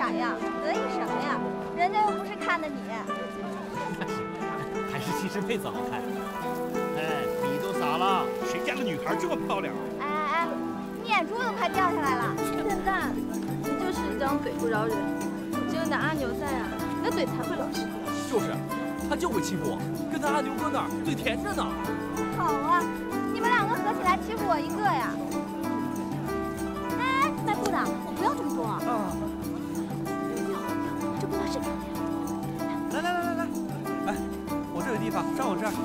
咋样？得意什么呀？人家又不是看的你。 还是亲生妹子好看。 哎，你都傻了？谁家的女孩这么漂亮？ 哎，你眼珠都快掉下来了。 笨蛋，你就是一张嘴不饶人。只有你的阿牛在啊，你的嘴才会老实。 就是，他就会欺负我，跟他阿牛哥那儿嘴甜着呢。 好啊，你们两个合起来欺负我一个呀？哎，卖布的，我不要这么多。这布料是你的。 来，我这有地方，上我这儿。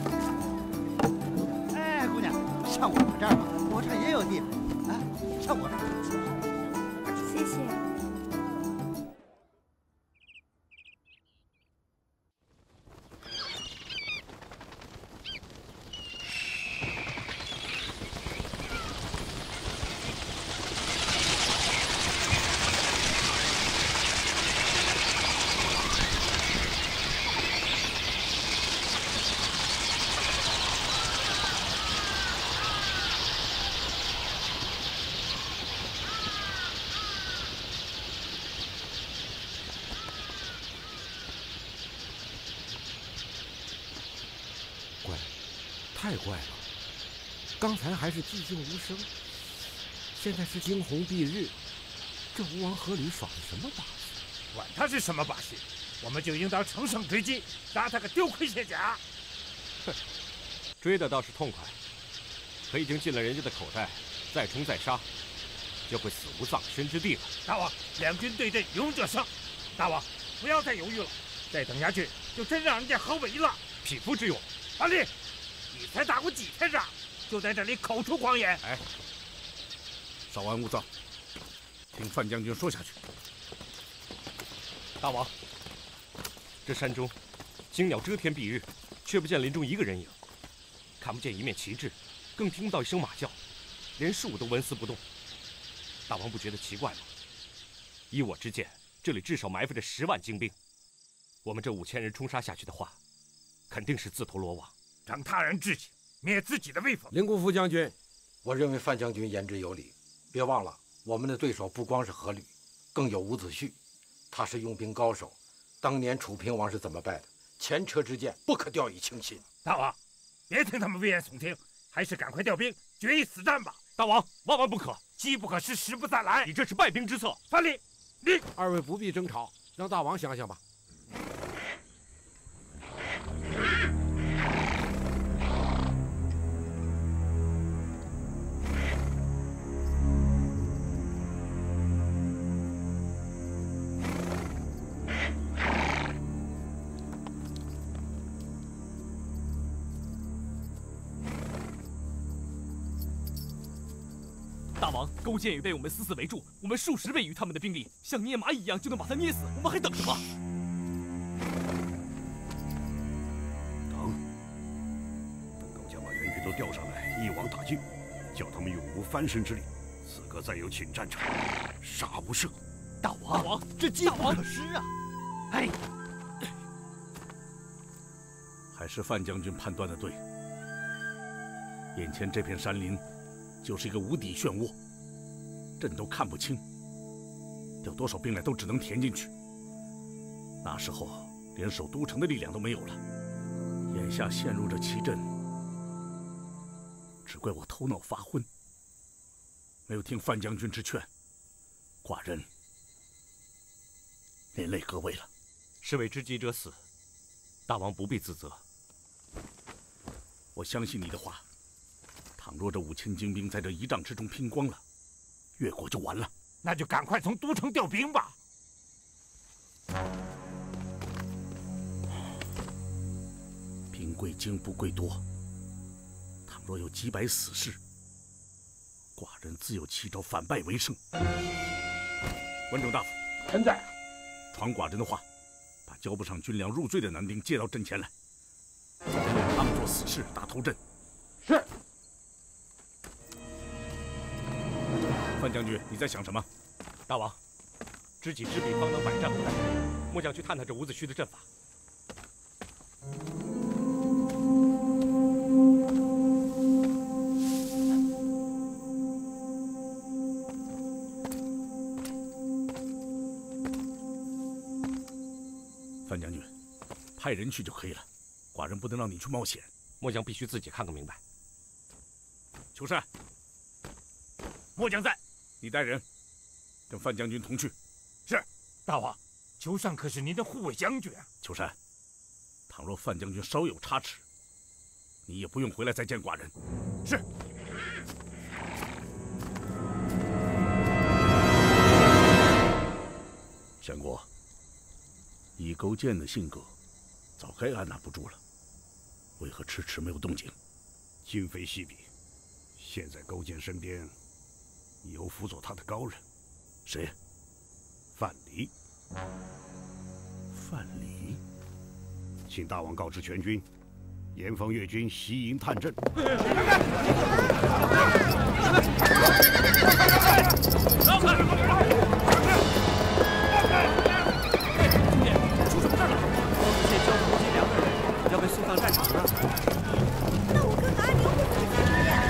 哎，姑娘，上我这儿吧，我这儿也有地方。哎，上我这儿。 谢谢。 太怪了，刚才还是寂静无声，现在是惊鸿蔽日。这吴王阖闾耍的什么把戏？ 管他是什么把戏，我们就应当乘胜追击，杀他个丢盔卸甲。 哼，追的倒是痛快，可已经进了人家的口袋，再冲再杀，就会死无葬身之地了。 大王，两军对阵，勇者胜。大王，不要再犹豫了，再等下去就真让人家合围了。 匹夫之勇， 樊离，你才打过几天仗，就在这里口出狂言。 哎，稍安勿躁，听范将军说下去。大王，这山中惊鸟遮天蔽日，却不见林中一个人影，看不见一面旗帜，更听不到一声马叫，连树都纹丝不动。大王不觉得奇怪吗？依我之见，这里至少埋伏着10万精兵，我们这5000人冲杀下去的话，肯定是自投罗网。 长他人志气，灭自己的威风。 林姑夫将军，我认为范将军言之有理。别忘了，我们的对手不光是阖闾，更有伍子胥，他是用兵高手。当年楚平王是怎么败的？前车之鉴，不可掉以轻心。 大王，别听他们危言耸听，还是赶快调兵，决一死战吧。 大王，万万不可！ 机不可失，时不再来。 你这是败兵之策。 樊离，你二位不必争吵，让大王想想吧。 大王，勾践也被我们死死围住，我们数10倍于他们的兵力，像捏蚂蚁一样就能把他捏死，我们还等什么？ 等高家把援军都调上来，一网打尽，叫他们永无翻身之力。此刻再有侵战场，杀无赦。 大王，这机不可失啊！ 哎，还是范将军判断的对。眼前这片山林，就是一个无底漩涡，朕都看不清，调多少兵来都只能填进去。那时候连守都城的力量都没有了，眼下陷入这奇阵，只怪我头脑发昏，没有听范将军之劝，寡人连累各位了。 士为知己者死，大王不必自责。 我相信你的话。倘若这5000精兵在这1仗之中拼光了，越国就完了。 那就赶快从都城调兵吧。 兵贵精不贵多，倘若有几百死士，寡人自有奇招反败为胜。关中大夫， 臣在。 传寡人的话，把交不上军粮入罪的男丁接到阵前来，用他们做死士打头阵。 是。 范将军，你在想什么？ 大王，知己知彼，方能百战不殆。末将去探探这伍子胥的阵法。 范将军，派人去就可以了，寡人不能让你去冒险。 末将必须自己看个明白。 裘善， 末将在。 你带人跟范将军同去。 是，大王。裘善可是您的护卫将军啊。 裘善，倘若范将军稍有差池，你也不用回来再见寡人。 是。 相国，以勾践的性格，早该按捺不住了，为何迟迟没有动静？ 今非昔比，现在勾践身边有辅佐他的高人。 谁？ 范蠡。 范蠡， 请大王告知全军，严防越军袭营探阵。 让开！出什么事了？王子健交付估计2个人要被送到战场了。 那我哥哥阿牛会怎么解决呀？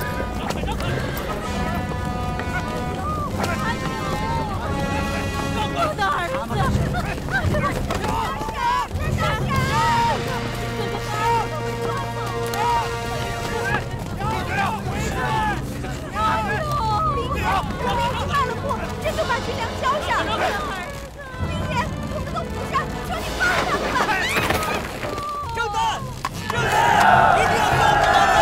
我的儿子！ 这就把军粮交上！兵爷，我们都服上，求你放他们吧！ 张丹，张丹，一定要放他们！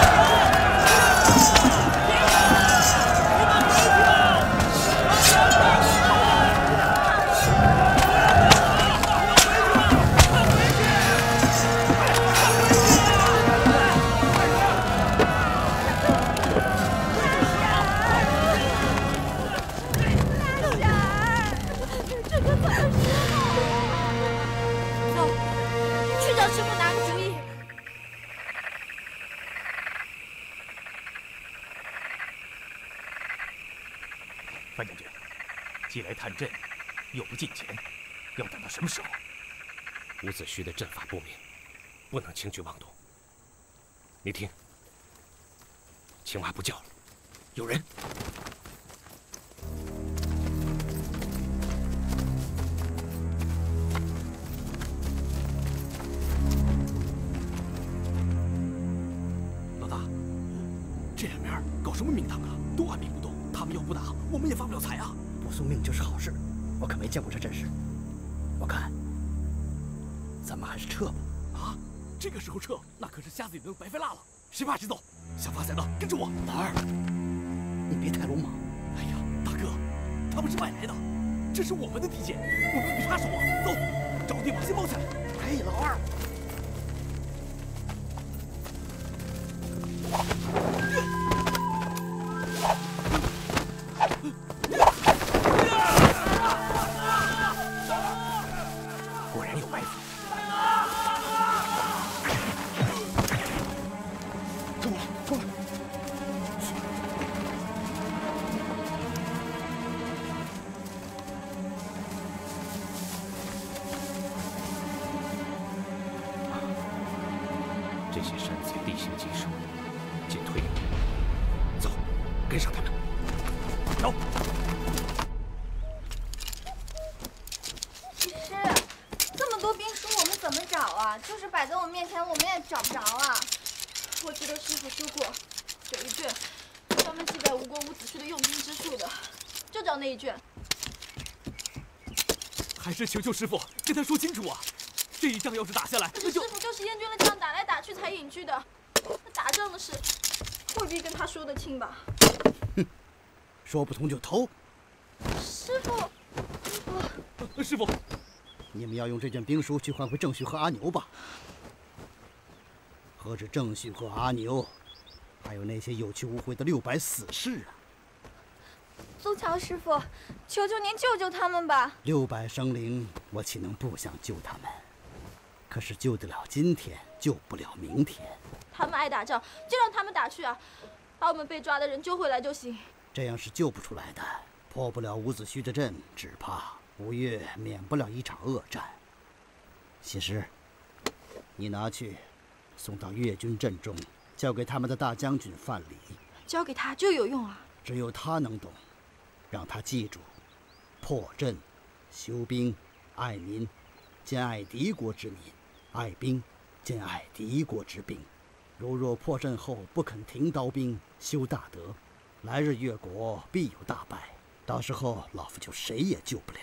范将军，既来探阵，又不进前，要等到什么时候？ 伍子胥的阵法不明，不能轻举妄动。你听，青蛙不叫了，有人。 老大，这两边搞什么名堂啊？都按兵不动。他们要不打，我们也发不了财啊！ 不送命就是好事，我可没见过这阵势。我看，咱们还是撤吧。 啊，这个时候撤，那可是瞎子也能白费蜡了。谁怕谁走，想发财的跟着我。 老二，你别太鲁莽。 哎呀，大哥，他们是外来的，这是我们的地界，我们比他熟啊！走，找个地方先包起来。 哎，老二。 果然有埋伏。 跟我来，跟我来。 这些山贼地形棘手，进退有误。走，跟上他们。走。 其实，这么多兵书我们怎么找啊？就是摆在我面前，我们也找不着啊。 我记得师傅说过，有一卷专门记载吴国伍子胥的用兵之术的，就找那一卷。 还是求求师傅跟他说清楚啊！这一仗要是打下来， 可是师傅就是厌倦了这样打来打去才隐居的，那打仗的事未必跟他说得清吧？ 哼，说不通就偷。 师傅， 师傅， 你们要用这卷兵书去换回郑旭和阿牛吧？何止郑旭和阿牛，还有那些有去无回的600死士啊！ 宗乔师傅，求求您救救他们吧 ！600生灵，我岂能不想救他们？可是救得了今天，救不了明天。 他们爱打仗，就让他们打去啊！把我们被抓的人救回来就行。 这样是救不出来的，破不了伍子胥的阵，只怕吴越免不了一场恶战。西施，你拿去，送到越军阵中，交给他们的大将军范蠡。 交给他就有用啊！ 只有他能懂，让他记住：破阵、修兵、爱民， 兼爱敌国之民，爱兵兼爱敌国之兵。若破阵后不肯停刀兵，修大德，来日越国必有大败，到时候老夫就谁也救不了。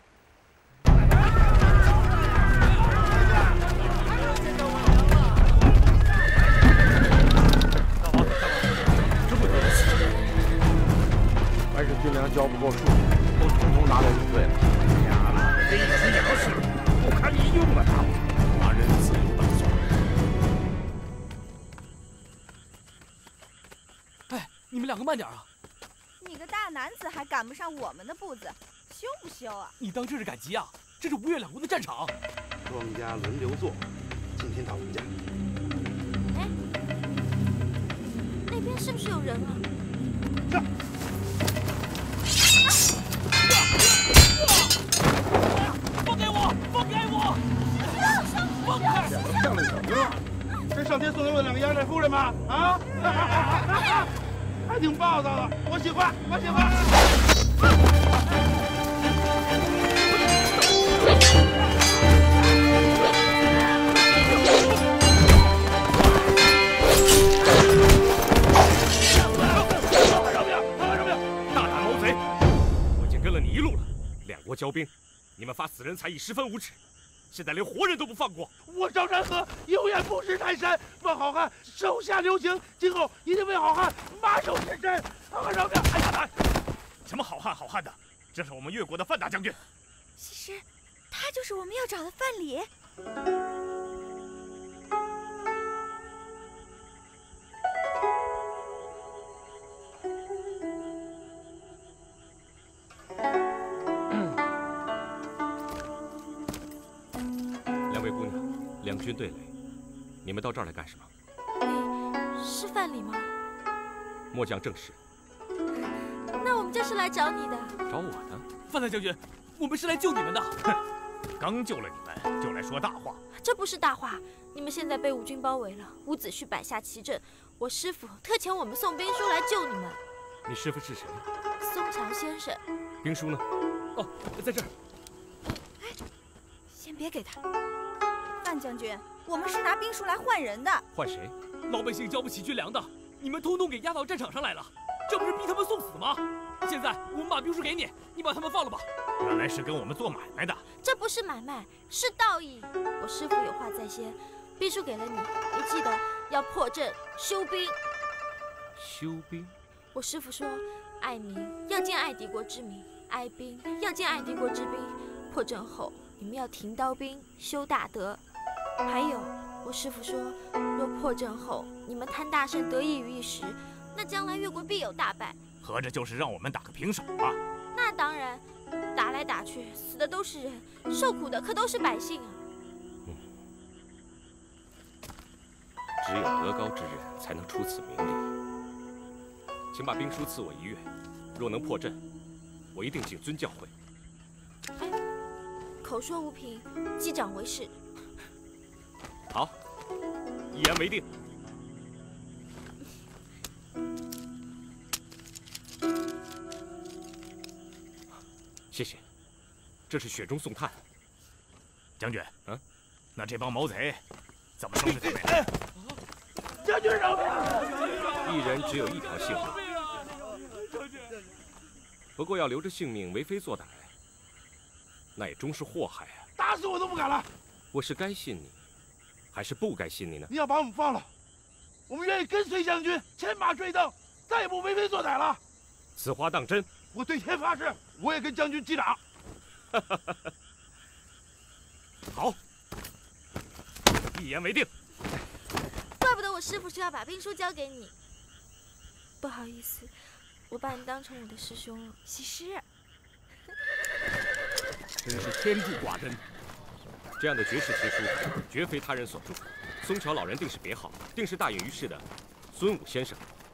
还是军粮交不够数，都统统拿来就对了。 呀妈的，这一群洋事不堪一用啊！大王， 寡人自有打算。 哎，你们两个慢点啊！ 你个大男子还赶不上我们的步子，羞不羞啊？ 你当这是赶集啊？这是吴越两国的战场。 庄家轮流坐，今天到我们家。 哎，那边是不是有人啊？ 放开我！放开我！放开！ 两个漂亮小妞，这上天送给我两个压寨夫人吗？啊，还挺暴躁的，我喜欢，我喜欢。 两国交兵，你们发死人财已十分无耻，现在连活人都不放过。 我赵山河永远不识泰山，望好汉手下留情，今后一定为好汉马首是瞻。好汉饶命！ 哎呀，什么好汉好汉的，这是我们越国的范大将军。 其实，他就是我们要找的范蠡。 两位姑娘，两军对垒，你们到这儿来干什么？ 你是范蠡吗？ 末将正是。 那我们就是来找你的。 找我的？ 范大将军，我们是来救你们的。 哼，刚救了你们，就来说大话。 这不是大话，你们现在被吴军包围了，伍子胥摆下旗阵，我师父特遣我们送兵书来救你们。 你师父是谁？ 松桥先生。 兵书呢？ 哦，在这儿。 先别给他。范将军，我们是拿兵书来换人的。 换谁？ 老百姓交不起军粮的，你们通通给押到战场上来了，这不是逼他们送死吗？现在我们把兵书给你，你把他们放了吧。 原来是跟我们做买卖的。 这不是买卖，是道义。我师父有话在先，兵书给了你，你记得要破阵休兵。 休兵？ 我师父说，爱民要兼爱敌国之民，爱兵要兼爱敌国之兵。破阵后，你们要停刀兵，修大德。还有，我师父说，若破阵后你们贪大胜，得益于一时，那将来越国必有大败。 合着就是让我们打个平手啊？ 那当然，打来打去，死的都是人，受苦的可都是百姓啊。 只有德高之人才能出此名利。请把兵书赐我1月，若能破阵，我一定谨遵教诲。 哎，口说无凭，击掌为誓。 好，一言为定。谢谢，这是雪中送炭。 将军， 嗯， 那这帮毛贼怎么收拾他们？ 将军饶命！ 一人只有一条性命，不过要留着性命为非作歹，那也终是祸害啊！ 打死我都不敢了。 我是该信你，还是不该信你呢？ 你要把我们放了，我们愿意跟随将军，牵马追灯，再也不为非作歹了。 此话当真？ 我对天发誓，我也跟将军击掌。 好，一言为定。 怪不得我师父说要把兵书交给你。不好意思，我把你当成我的师兄了。西施， 真是天助寡人。这样的绝世奇书，绝非他人所著。松桥老人定是别号，定是大隐于世的孙武先生。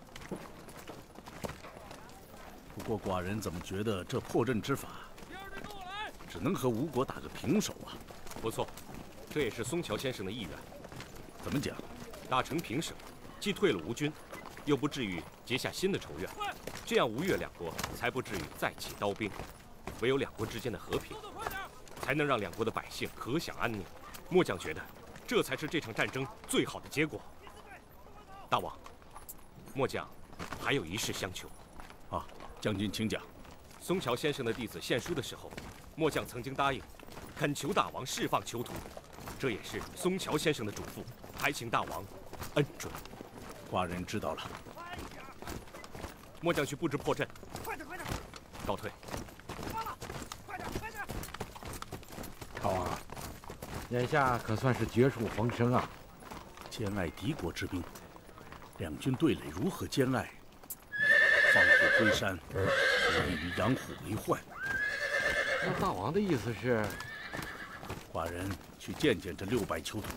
不过寡人怎么觉得这破阵之法，只能和吴国打个平手啊？ 不错，这也是松桥先生的意愿。 怎么讲？ 打成平手，既退了吴军，又不至于结下新的仇怨，这样吴越两国才不至于再起刀兵，唯有两国之间的和平， 才能让两国的百姓可享安宁。末将觉得，这才是这场战争最好的结果。大王，末将还有一事相求。 啊，将军请讲。 松桥先生的弟子献书的时候，末将曾经答应，恳求大王释放囚徒，这也是松桥先生的嘱咐，还请大王恩准。 寡人知道了。 末将去布置破阵。 快点，快点！ 告退。 快点，快点！ 大王，眼下可算是绝处逢生啊！ 兼爱敌国之兵，两军对垒如何兼爱？放虎归山，不异于养虎为患。 那大王的意思是， 寡人去见见这600囚徒。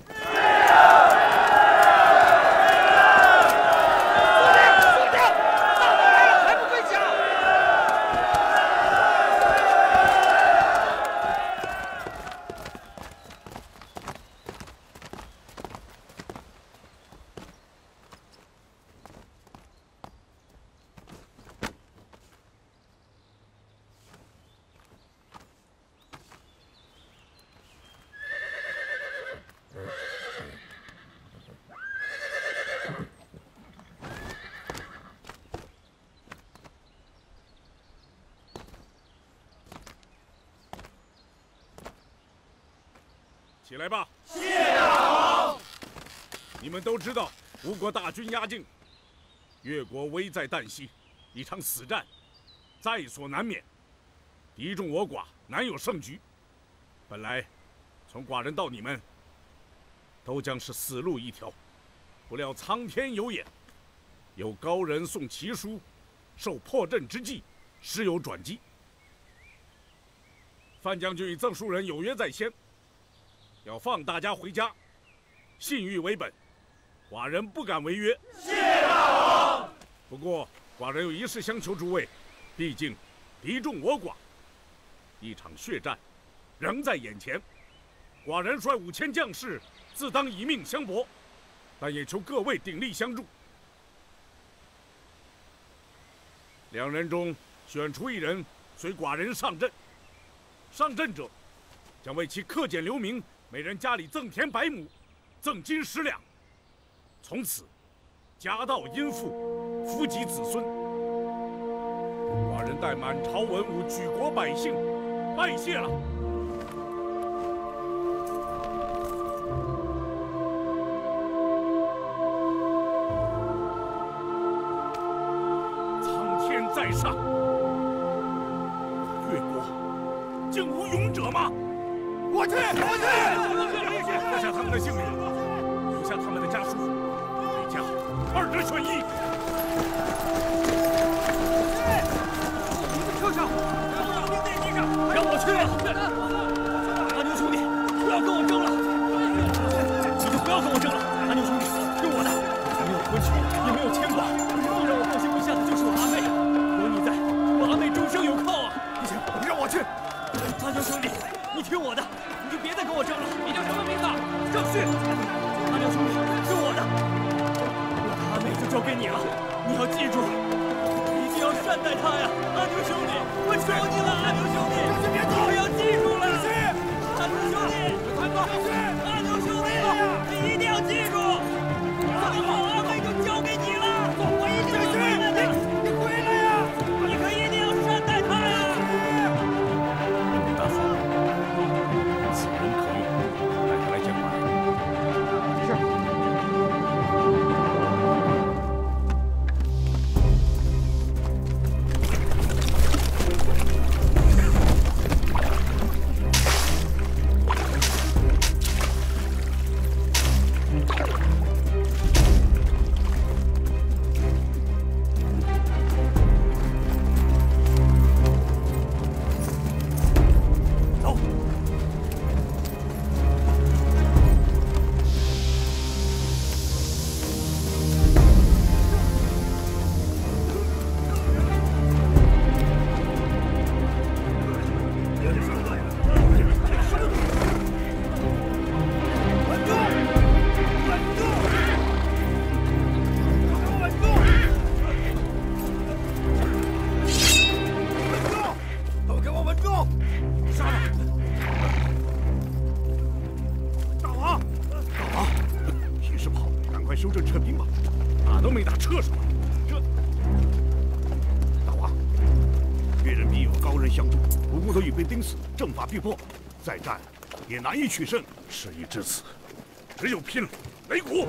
起来吧！谢大王。你们都知道，吴国大军压境，越国危在旦夕，一场死战在所难免。敌众我寡，难有胜局。本来，从寡人到你们，都将是死路一条。不料苍天有眼，有高人送奇书，授破阵之计，时有转机。范将军与赠书人有约在先。要放大家回家，信誉为本，寡人不敢违约。谢大王。不过，寡人有一事相求诸位，毕竟敌众我寡，一场血战仍在眼前。寡人率5000将士，自当以命相搏，但也求各位鼎力相助。2人中选出1人随寡人上阵，上阵者将为其克俭留名。每人家里赠田100亩，赠金10两，从此家道殷富，福及子孙。寡人代满朝文武、举国百姓拜谢了。苍天在上，越国竟无勇者吗？我去！留下他们的性命，留下他们的家书，每家2人选1。 撤上！让我去！阿牛兄弟，不要跟我争了！你就不要跟我争了！阿牛兄弟，听我的，你没有婚娶，也没有牵挂，最让我放心不下的就是我阿妹。有你在，我阿妹终生有靠啊！不行，你让我去！阿牛兄弟，你听我的。你就别再跟我争了！你叫什么名字？郑旭。阿牛兄弟，听我的，我的阿妹就交给你了，你要记住，一定要善待她呀！阿牛兄弟，我求你了，阿牛兄弟，你要记住了！阿牛兄弟，阿牛兄弟，你一定要记住，这么好阿妹就交给你了，我一定会善待她。你回来呀！你可一定要善待她呀！ 大嫂。此人可用，带他来见寡人。是。 修正撤兵吧？打都没打，撤什么？这大王，越人必有高人相助，无辜都已被钉死，正法必破，再战也难以取胜。事已至此，只有拼了！擂鼓！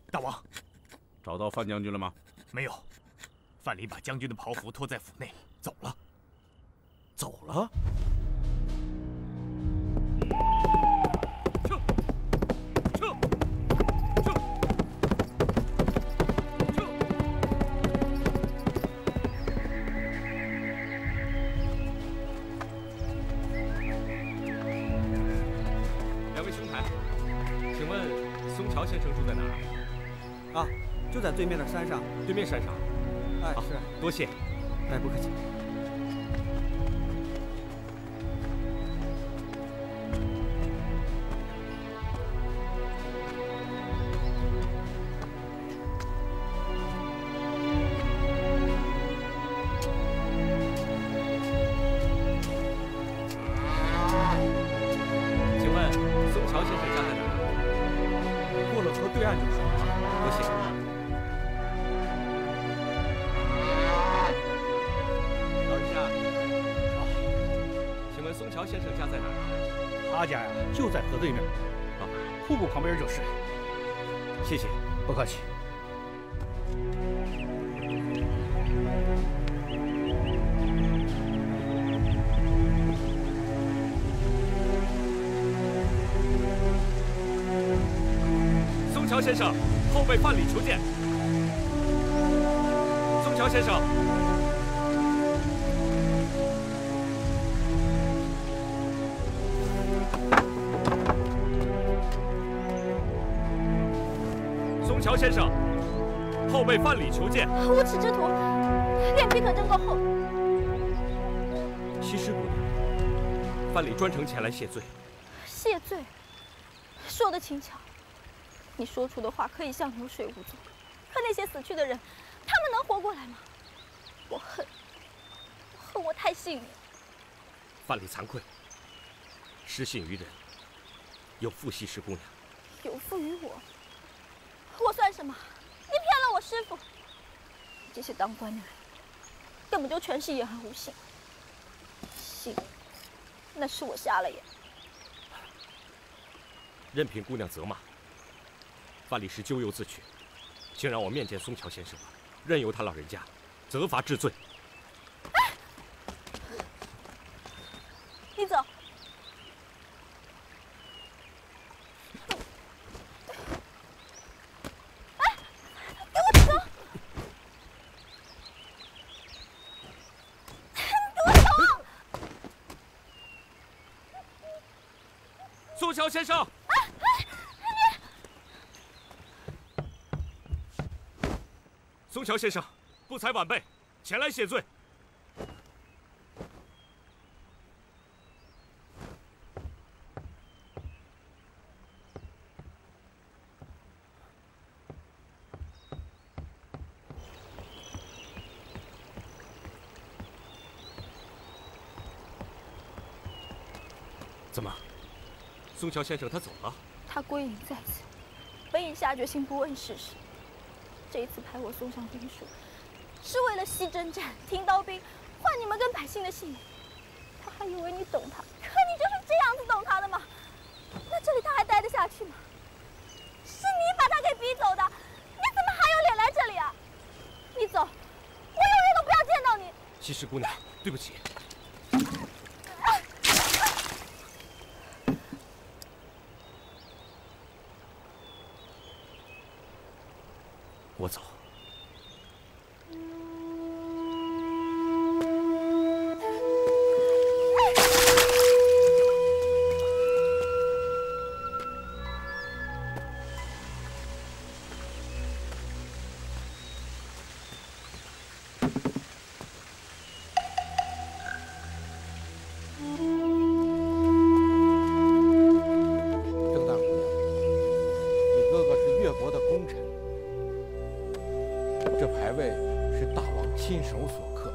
大王， 找到范将军了吗？ 没有，范蠡把将军的袍服拖在府内走了。 走了。 撤！撤！撤！撤！ 两位兄台，请问松桥先生住在哪儿？ 啊，就在对面的山上。 对面山上。 哎， 是。多谢。 哎，不客气。 请问松桥先生家在哪儿？ 过了河对岸就是。 多谢。老人家，请问松桥先生家在哪儿？ 他家呀，就在河对面，瀑布旁边就是。谢谢，不客气。 松桥先生，后辈范蠡求见。松桥先生。松桥先生，后辈范蠡求见。 无耻之徒，脸皮可真够厚。 西施姑娘，范蠡专程前来谢罪。 谢罪？说得轻巧。你说出的话可以像流水无踪，可那些死去的人，他们能活过来吗？我恨我太信你了。 范蠡惭愧，失信于人，有负西施姑娘。 有负于我？我算什么？你骗了我师父！这些当官的人，根本就全是言而无信。信，那是我瞎了眼。 任凭姑娘责骂。范蠡是咎由自取，请让我面见松桥先生吧，任由他老人家责罚治罪。 你走。哎，给我走！给我走！ 松桥先生。松桥先生，不才晚辈，前来谢罪。怎么，松桥先生他走了？ 他归隐在此，本已下决心不问世事。这一次派我送上兵书，是为了西征战、停刀兵，换你们跟百姓的性命。他还以为你懂他，可你就是这样子懂他的吗？那这里他还待得下去吗？是你把他给逼走的，你怎么还有脸来这里啊？你走，我永远都不要见到你。 西施姑娘，对不起。我走。 郑大姑娘，你哥哥是越国的功臣。这牌位是大王亲手所刻，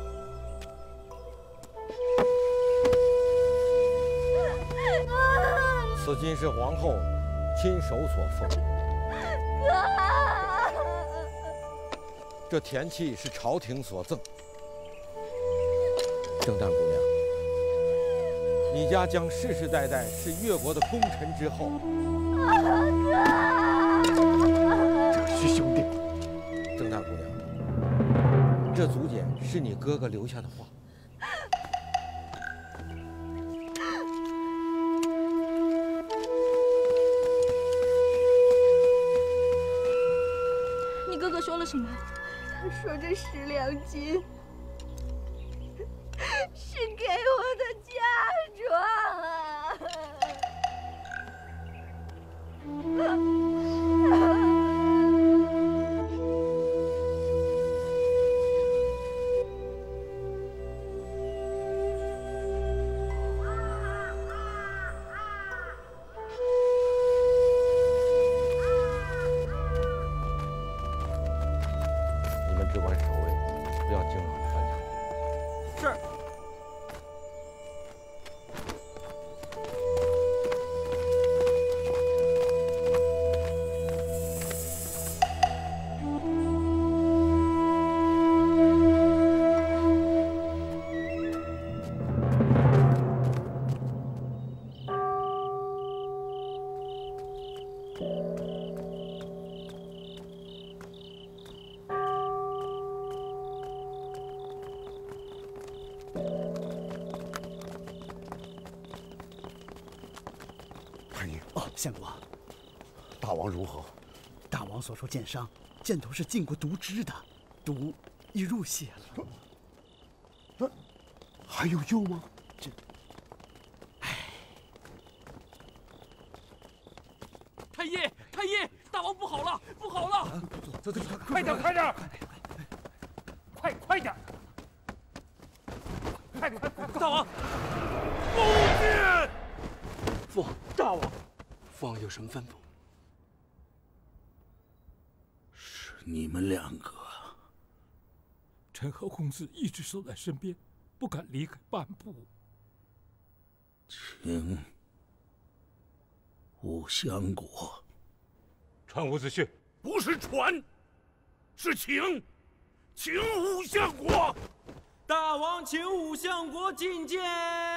此金是皇后亲手所封。这田契是朝廷所赠。郑大姑娘，你家将世世代代是越国的功臣之后。 徐这竹简是你哥哥留下的话。 你哥哥说了什么？ 他说这10两金是给我的嫁妆啊！ 你们只管守卫，不要惊扰了范将军。 是。 相国， 大王如何？ 大王所受箭伤，箭头是浸过毒汁的，毒已入血了。 还有救吗？ 太医，太医，大王不好了，不好了！ 走，快点，快点，快点！快！ 大王， 不见！ 父王，大王，父王有什么吩咐？ 是你们2个。 臣和公子一直守在身边，不敢离开半步。 请吴相国。 传伍子胥， 不是传，是请吴相国。 大王请武相国觐见。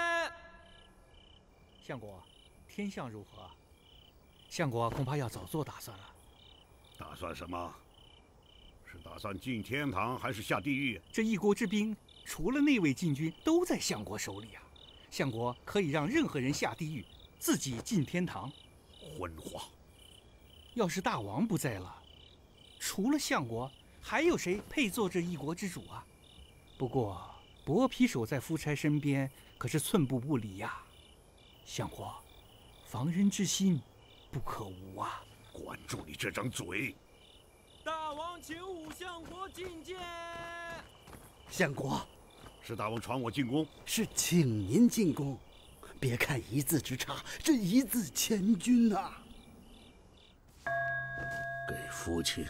相国，天象如何？相国恐怕要早做打算了。 打算什么？是打算进天堂还是下地狱？ 这一国之兵，除了那位禁军，都在相国手里啊。相国可以让任何人下地狱，自己进天堂。 昏话！ 要是大王不在了，除了相国，还有谁配做这一国之主啊？不过薄皮守在夫差身边，可是寸步不离呀。相国，防人之心不可无啊！ 管住你这张嘴！ 大王请武相国觐见。 相国， 是大王传我进宫， 是请您进宫。别看一字之差，这一字千钧呐！ 给父亲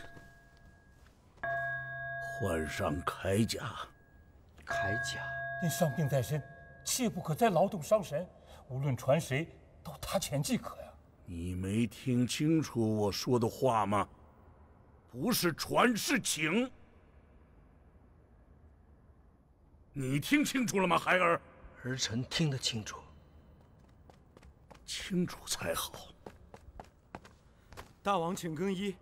换上铠甲。 铠甲？ 您伤病在身，切不可再劳动伤神。无论传谁，都他前即可呀。 你没听清楚我说的话吗？不是传，是请。你听清楚了吗，孩儿？ 儿臣听得清楚。 清楚才好。 大王请更衣。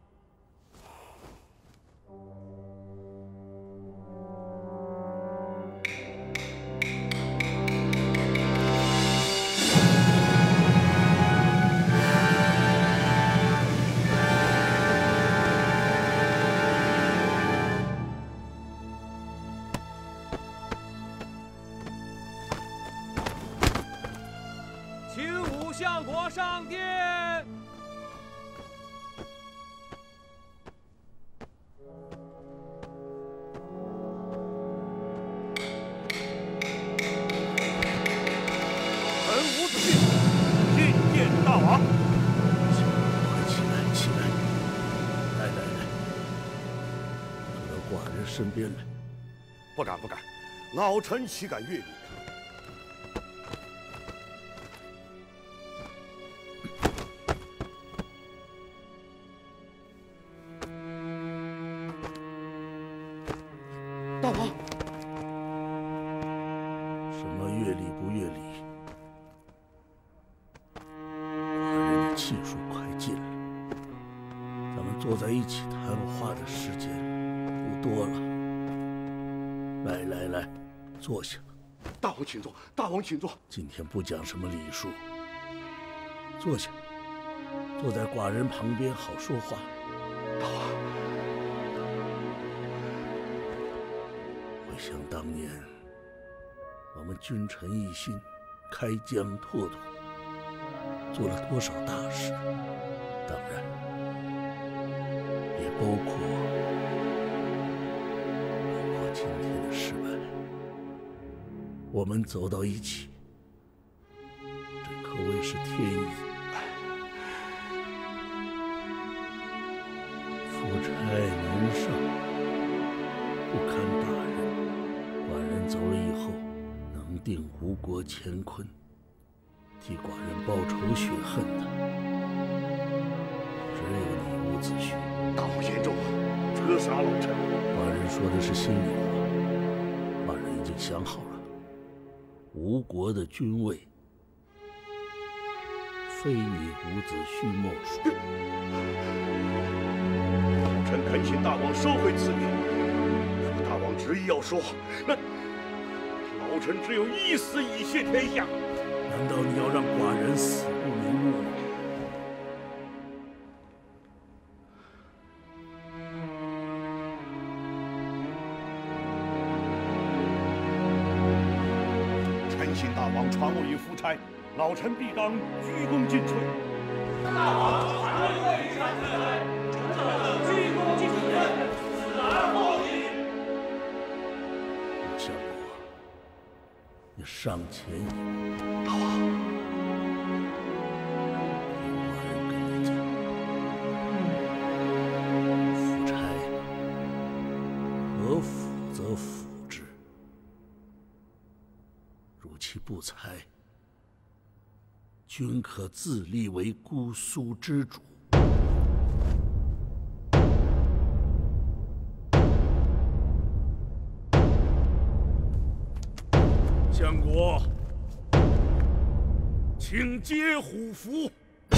请武相国上殿。 臣伍子胥觐见大王。 快起来，起来！来，到寡人身边来。 不敢，老臣岂敢越礼？ 大王， 什么越礼不越礼？寡人的气数快尽了，咱们坐在一起谈话的时间不多了。 来，坐下。 大王请坐，大王请坐。 今天不讲什么礼数，坐下，坐在寡人旁边好说话。 大王， 回想当年，我们君臣一心，开疆拓土，做了多少大事，当然也包括今天的失败。我们走到一起，这可谓是天意。夫差年少，不堪大任，寡人走了以后，能定吴国乾坤，替寡人报仇雪恨的，只有你伍子胥。 大王言重了，折杀老臣。 寡人说的是心里话，寡人已经想好了。吴国的君位，非你伍子胥莫属。 老臣恳请大王收回此言。若大王执意要说，那老臣只有一死以谢天下。 难道你要让寡人死不瞑目吗？ 请大王传我一夫差，老臣必当鞠躬尽瘁。大王传我一夫差，鞠躬尽瘁，死而后已。 吴相国，你上前一步。 大王， 听寡人跟你讲，夫差何辅则辅之。如其不才，君可自立为姑苏之主。相国，请接虎符。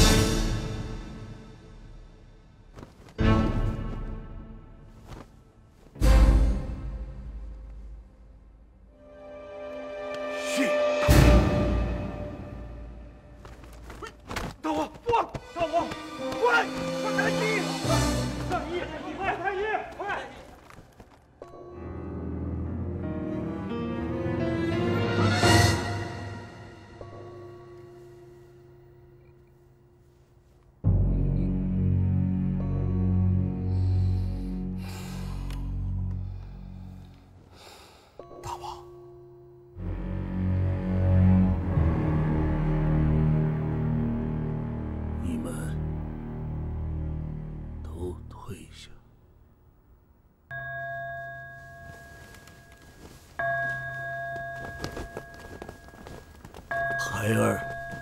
孩儿，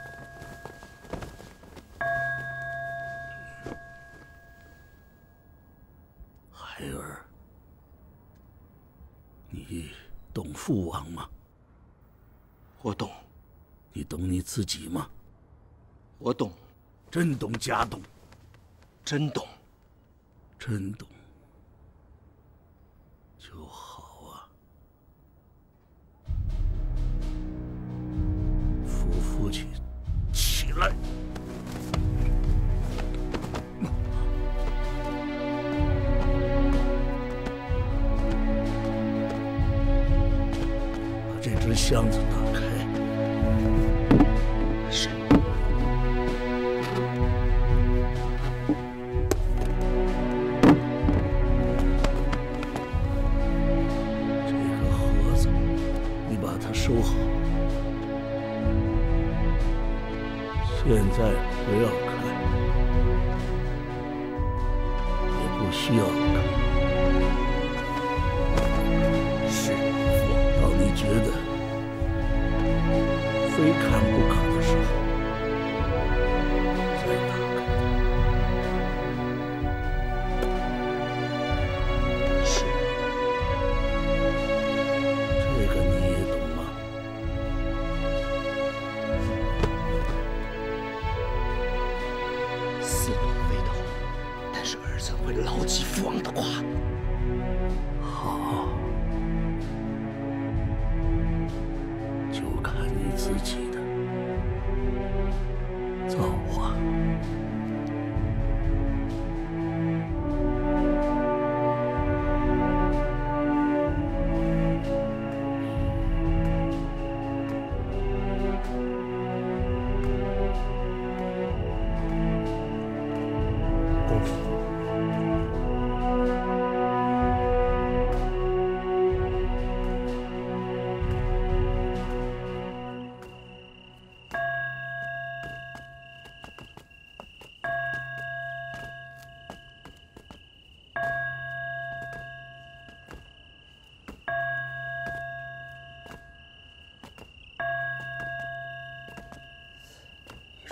孩儿，你懂父王吗？ 我懂。 你懂你自己吗？ 我懂。 真懂假懂？ 真懂。 真懂就好啊。扶父亲起来。把这只箱子打开。 是。 收好，现在不要看，也不需要看。是，父王，当你觉得非看不可的时候，再打开。 是。 这个你也懂。 会牢记父王的话。 好，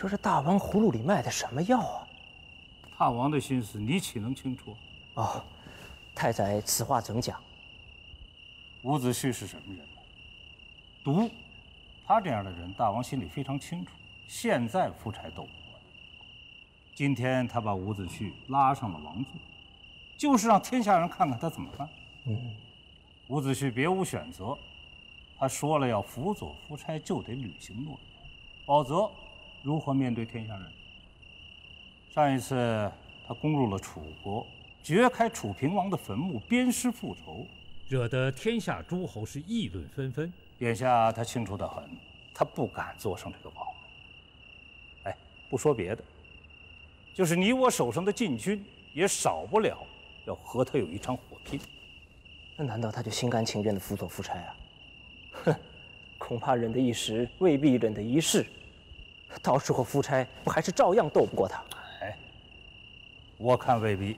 说这大王葫芦里卖的什么药啊？ 大王的心思你岂能清楚？ 哦，太宰此话怎讲？ 伍子胥是什么人呢？毒，他这样的人，大王心里非常清楚。现在夫差斗不过，今天他把伍子胥拉上了王座，就是让天下人看看他怎么办。伍子胥别无选择，他说了要辅佐夫差，就得履行诺言，否则如何面对天下人？上一次他攻入了楚国，掘开楚平王的坟墓，鞭尸复仇，惹得天下诸侯是议论纷纷。眼下他清楚得很，他不敢坐上这个王位。哎，不说别的，就是你我手上的禁军，也少不了要和他有一场火拼。 那难道他就心甘情愿地辅佐夫差啊？哼，恐怕忍得一时，未必忍得一世。到时候夫差不还是照样斗不过他？ 哎，我看未必。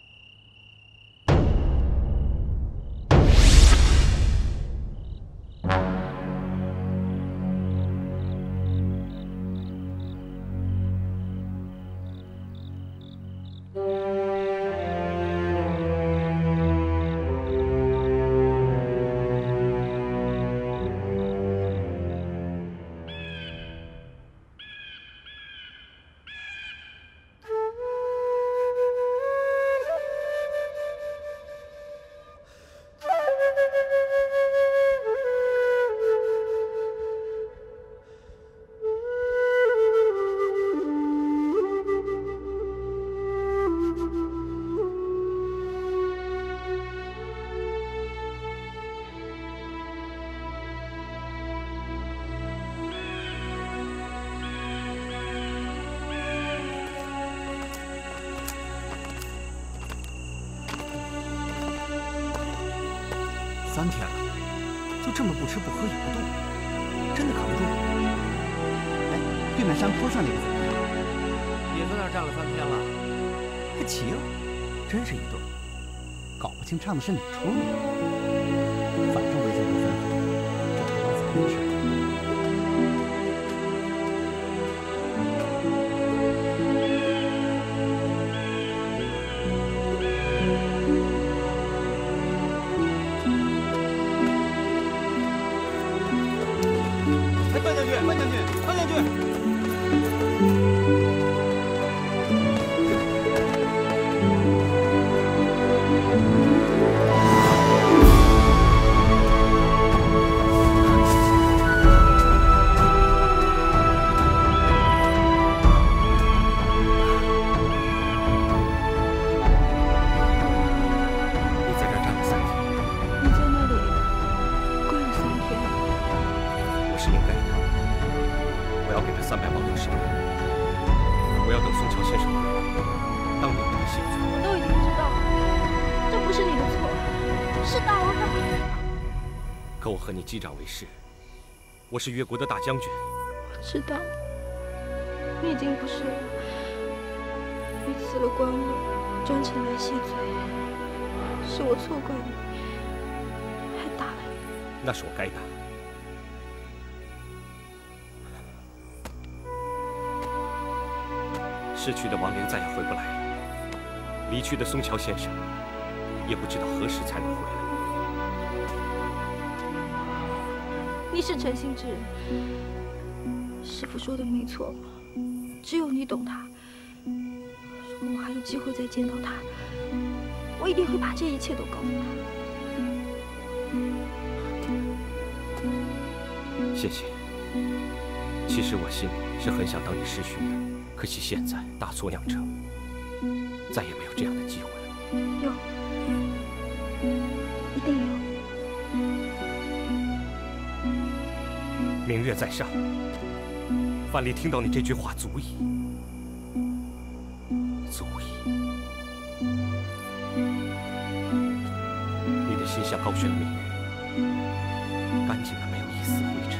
3天了，就这么不吃不喝也不动，真的扛不住。 哎，对面山坡上那个怎么样？ 也在那儿站了3天了，还齐了，真是一对。 搞不清唱的是哪出呢？反正为相不分，这不知道怎么回事。 可我和你击掌为誓，我是越国的大将军。 我知道，你已经不是了。你辞了官位，专程来谢罪，是我错怪你，还打了你。 那是我该打。逝去的亡灵再也回不来了，离去的松桥先生也不知道何时才能回来。 你是诚心之人，师父说的没错，只有你懂他。如果我还有机会再见到他，我一定会把这一切都告诉他。 谢谢。其实我心里是很想当你师兄的，可惜现在大错酿成，再也没有这样的机会了。 有，一定有。 明月在上，范蠡听到你这句话足矣，足矣。你的心像高悬的明月，干净的没有一丝灰尘。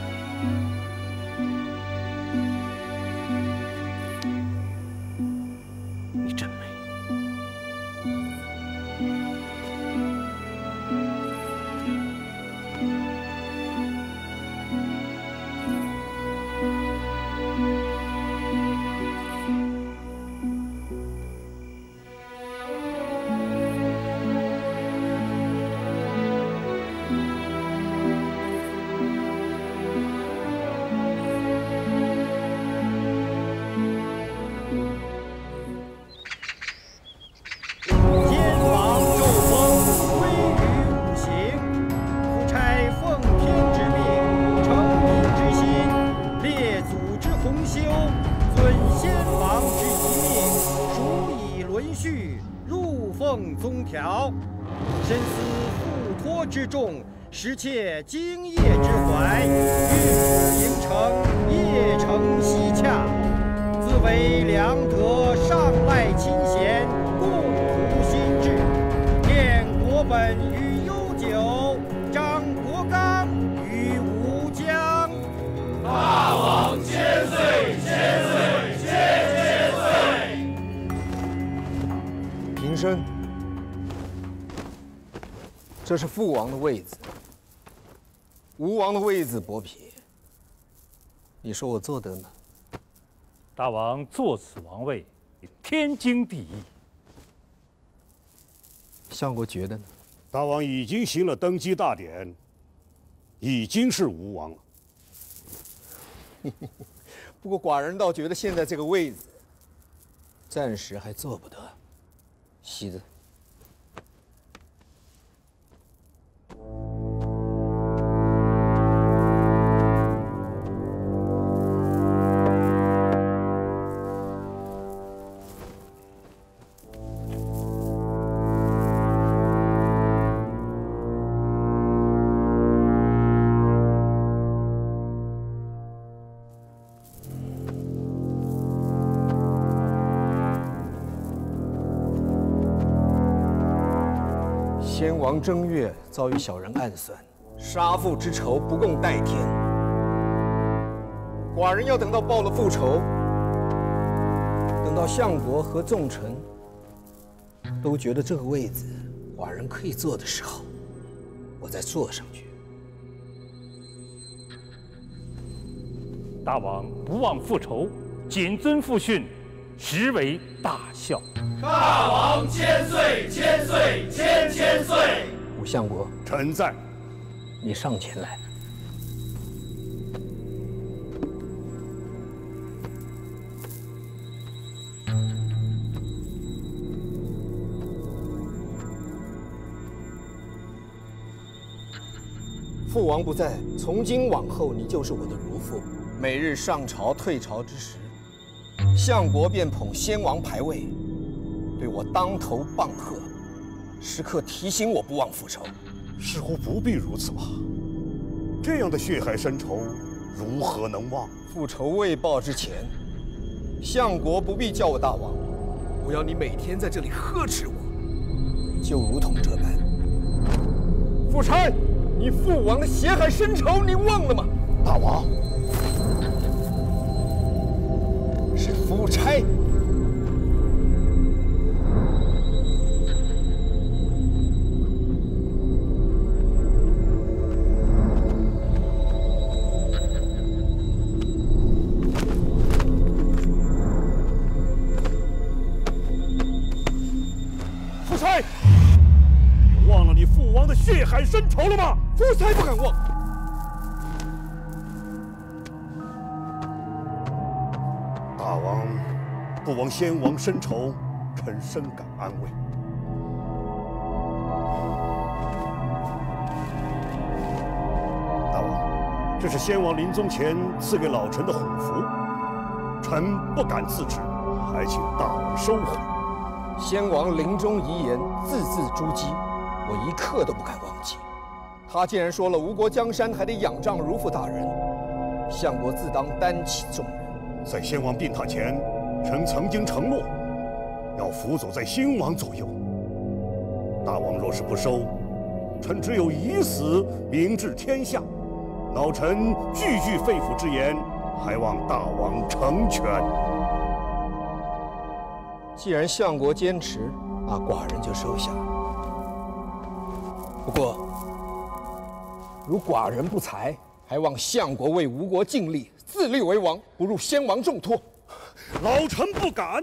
你真美。 奉宗条，深思付托之重，实切今夜之怀，欲形成夜成西洽，自为良德上赖亲贤，共图心志，念国本与悠久，彰国纲与吴疆。 大王千岁，千岁，千岁！ 平身。这是父王的位子，吴王的位子，伯嚭，你说我做得呢？ 大王坐此王位，天经地义。 相国觉得呢？ 大王已经行了登基大典，已经是吴王了。 不过寡人倒觉得现在这个位子，暂时还做不得。席子。先王正月遭遇小人暗算，杀父之仇不共戴天。寡人要等到报了父仇，等到相国和众臣都觉得这个位子寡人可以坐的时候，我再坐上去。 大王不忘父仇，谨遵父训，实为大孝。 大王千岁，千岁，千岁！ 武相国， 臣在。 你上前来。父王不在，从今往后你就是我的如父。每日上朝退朝之时，相国便捧先王牌位，对我当头棒喝，时刻提醒我不忘复仇。 似乎不必如此吧？这样的血海深仇，如何能忘？ 复仇未报之前，相国不必叫我大王，我要你每天在这里呵斥我，就如同这般。夫差，你父王的血海深仇，你忘了吗？ 大王， 是夫差。 血海深仇了吗？ 夫差不敢忘。 大王不忘先王深仇，臣深感安慰。大王，这是先王临终前赐给老臣的虎符，臣不敢自持，还请大王收回。 先王临终遗言，字字珠玑。我一刻都不敢忘记。他既然说了吴国江山还得仰仗如父大人，相国自当担起重任。 在先王病榻前，臣曾经承诺要辅佐在先王左右。大王若是不收，臣只有以死明治天下。老臣句句肺腑之言，还望大王成全。 既然相国坚持，那寡人就收下。不过，如寡人不才，还望相国为吴国尽力，自立为王，不入先王重托。 老臣不敢。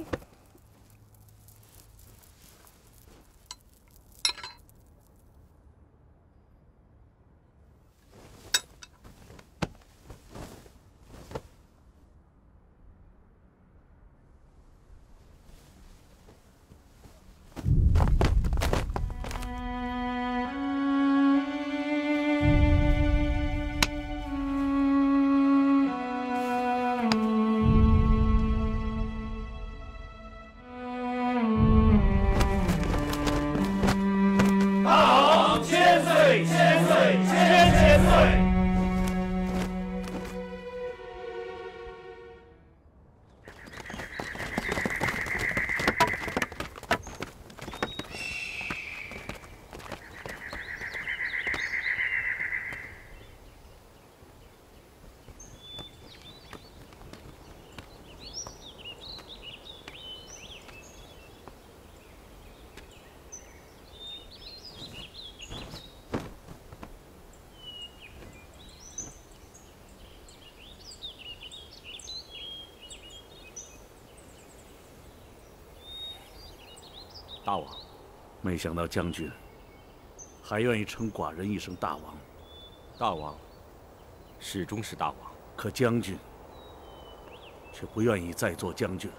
大王， 没想到将军还愿意称寡人一声大王。 大王始终是大王， 可将军却不愿意再做将军了。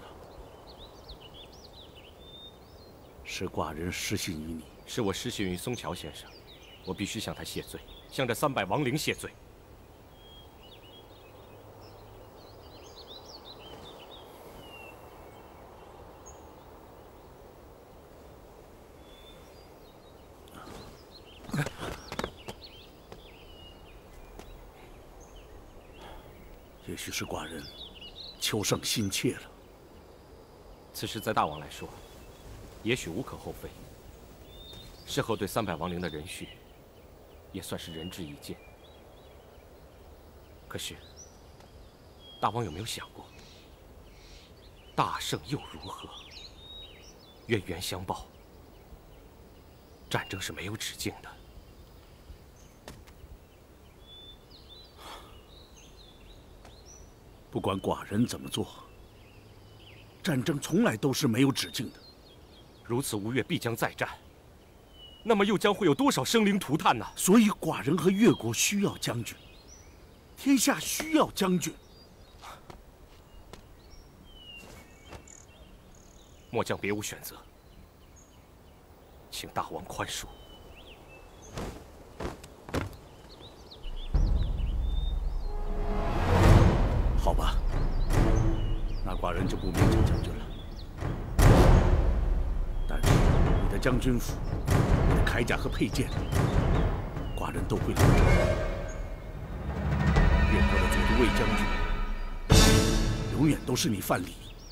是寡人失信于你， 是我失信于松桥先生，我必须向他谢罪，向这300亡灵谢罪。 也许是寡人求胜心切了。 此事在大王来说，也许无可厚非。事后对300亡灵的人恤，也算是仁至义尽。可是，大王有没有想过，大胜又如何？冤冤相报，战争是没有止境的。 不管寡人怎么做，战争从来都是没有止境的。 如此吴越必将再战，那么又将会有多少生灵涂炭呢？ 所以寡人和越国需要将军，天下需要将军。 末将别无选择，请大王宽恕。 好吧，那寡人就不勉强将军了。但是你的将军府、你的铠甲和佩剑，寡人都会留着。越国的总督卫将军，永远都是你范蠡。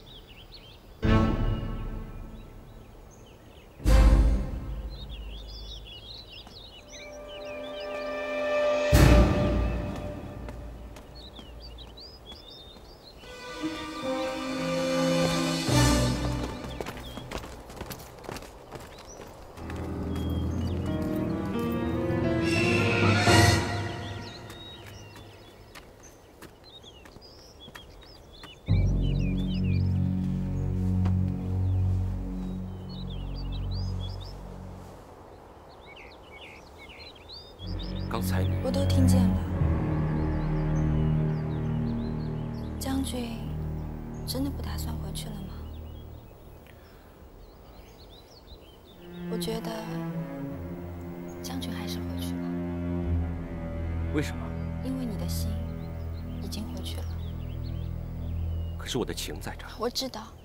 刚才你…… 我都听见了。将军真的不打算回去了吗？我觉得将军还是回去吧。 为什么？ 因为你的心已经回去了。 可是我的情在这儿。 我知道。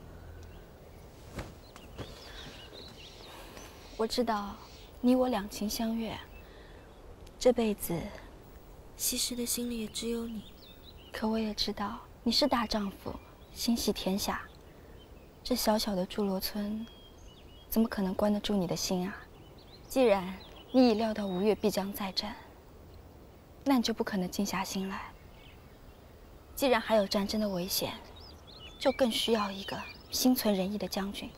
我知道，你我两情相悦。这辈子，西施的心里也只有你。可我也知道，你是大丈夫，心系天下。这小小的祝罗村，怎么可能关得住你的心啊？既然你已料到吴越必将再战，那你就不可能静下心来。既然还有战争的危险，就更需要一个心存仁义的将军。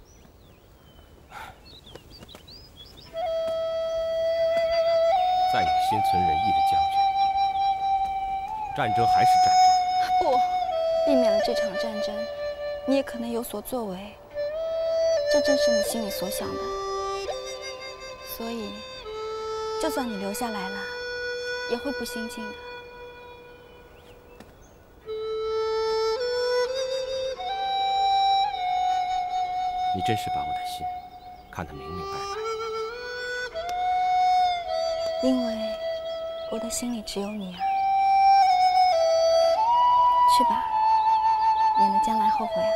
再有心存仁义的将军，战争还是战争。 不，避免了这场战争，你也可能有所作为。这正是你心里所想的。所以，就算你留下来了，也会不心静的。 你真是把我的心看得明明白白。 因为我的心里只有你啊。去吧，免得将来后悔啊。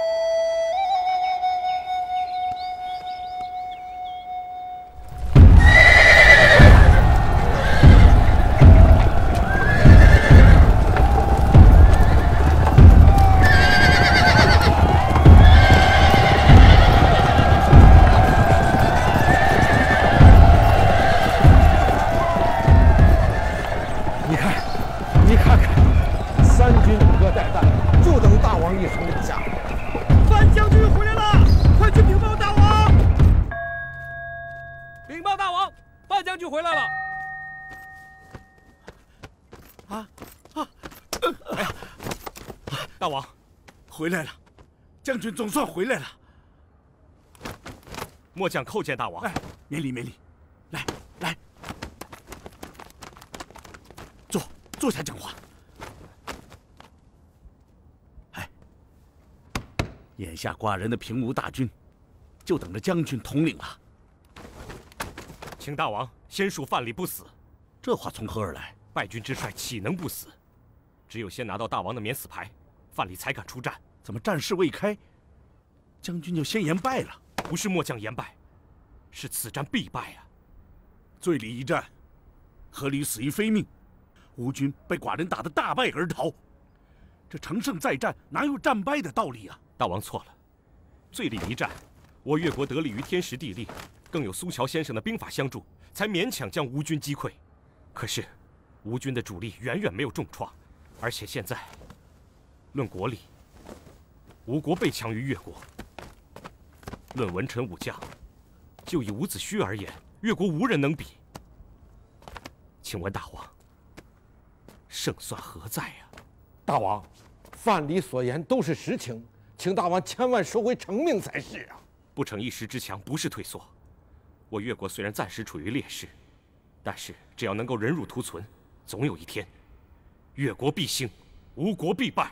回来了，将军总算回来了。 末将叩见大王。 哎，免礼免礼，来，坐下讲话。哎，眼下寡人的平吴大军，就等着将军统领了。 请大王先恕范蠡不死。 这话从何而来？ 败军之帅岂能不死？只有先拿到大王的免死牌，范蠡才敢出战。 怎么战事未开，将军就先言败了？ 不是末将言败，是此战必败啊！ 醉里一战，阖闾死于非命，吴军被寡人打得大败而逃。这乘胜再战，哪有战败的道理啊？ 大王错了，醉里一战，我越国得力于天时地利，更有苏乔先生的兵法相助，才勉强将吴军击溃。可是，吴军的主力远远没有重创，而且现在，论国力，吴国倍强于越国。论文臣武将，就以伍子胥而言，越国无人能比。请问大王，胜算何在呀？ 大王，范蠡所言都是实情，请大王千万收回成命才是啊！ 不逞一时之强，不是退缩。我越国虽然暂时处于劣势，但是只要能够忍辱图存，总有一天，越国必兴，吴国必败。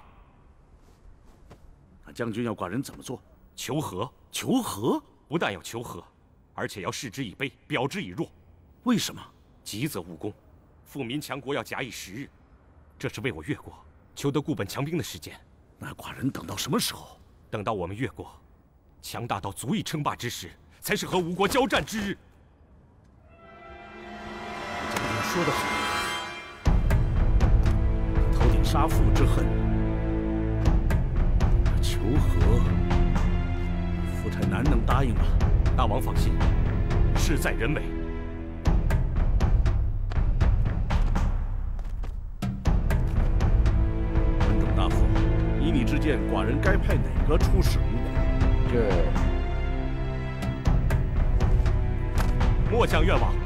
那将军要寡人怎么做？ 求和。 求和？ 不但要求和，而且要示之以卑，表之以弱。 为什么？ 急则无功，富民强国要假以时日，这是为我越国求得固本强兵的时间。 那寡人等到什么时候？ 等到我们越国强大到足以称霸之时，才是和吴国交战之日。 将军说得好，头顶杀父之恨，求和，夫差难能答应吧？ 大王放心，事在人为。 文种大夫，依你之见，寡人该派哪个出使吴国？ 末将愿往。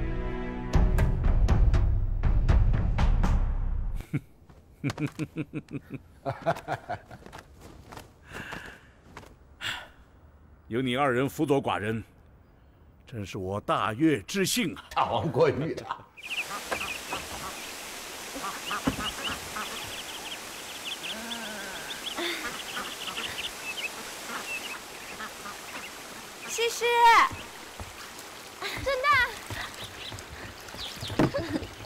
有你二人辅佐寡人，真是我大悦之幸啊！ 大王过誉了。 西施，郑大，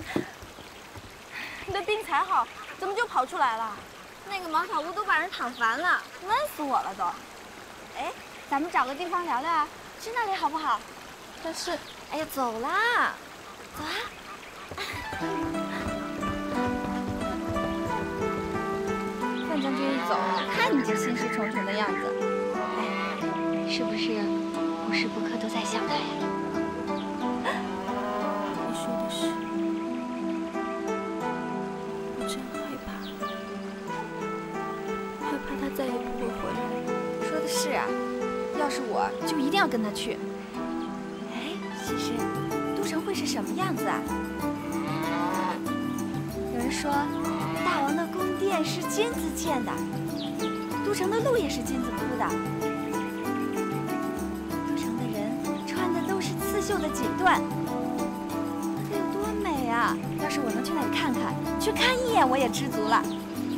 你的病才好，怎么就跑出来了？ 那个茅草屋都把人躺烦了， 闷死我了都。 哎，咱们找个地方聊聊啊，去那里好不好？ 但是， 哎呀，走啦，走啊！ 范将军一走，看你这心事重重的样子， 哎，是不是无时不刻都在想他呀？ 你说的是，我真害怕，害怕他再也不会回来。 说的是啊，要是我就一定要跟他去。 哎，西施，都城会是什么样子啊？有人说，大王的宫殿是金子建的，都城的路也是金子铺的，都城的人穿的都是刺绣的锦缎，这有多美啊！要是我能去那里看看，去看一眼，我也知足了。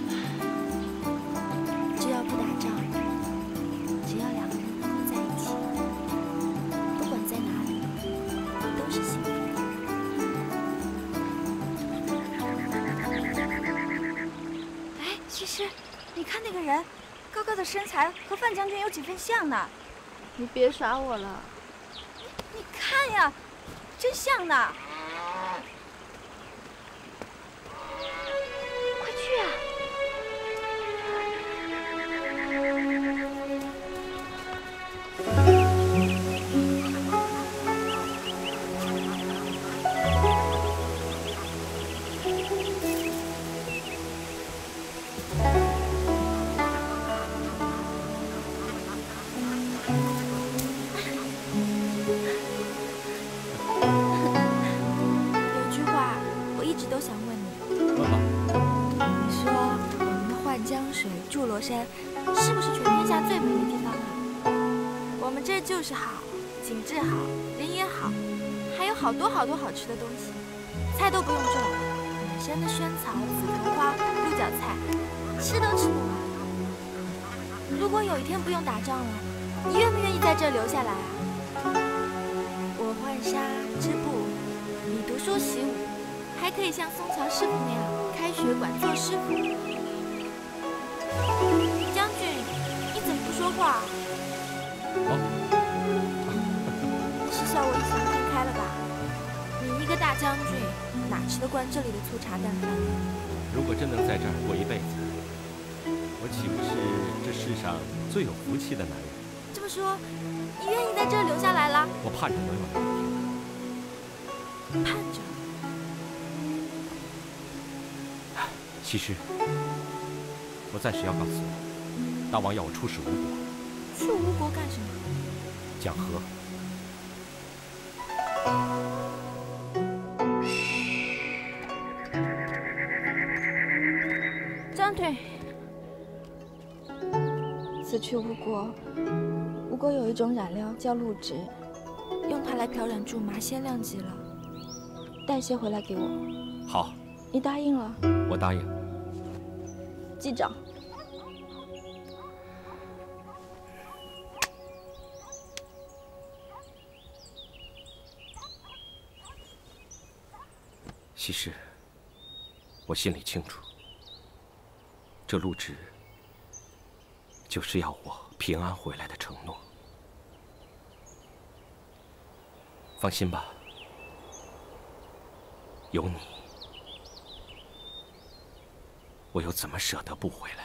只要不打仗，只要两个人能够在一起，不管在哪里，都是幸福的。 哎，西施，你看那个人，高高的身材和范将军有几分像呢？ 你别耍我了， 你看呀，真像呢！快去啊！ 有句话我一直都想问你。 问吧。 你说我们的浣江水、祝罗山，是不是全天下最美的地方啊？我们这儿就是好， 景致好，人也好，还有好多好多好吃的东西，菜都不用种，满山的萱草、紫藤花、鹿角菜，吃都吃不完。如果有一天不用打仗了，你愿不愿意在这留下来啊？我浣纱织布，你读书习武，还可以像松桥师傅那样开学馆做师傅。将军，你怎么不说话？是笑我一想看开了吧？你一个大将军，哪吃得惯这里的粗茶淡饭？ 如果真能在这儿过一辈子，我岂不是这世上最有福气的男人？ 这么说，你愿意在这儿留下来了？ 我盼着能有这一天。 盼着。 西施，我暂时要告辞了。大王要我出使吴国。 去吴国干什么？ 讲和。 将军，此去吴国，吴国有一种染料叫鹿脂，用它来漂染苎麻，鲜亮极了。带些回来给我。 好。 你答应了？ 我答应。 记账。 西施，我心里清楚，这陆芷就是要我平安回来的承诺。放心吧，有你，我又怎么舍得不回来？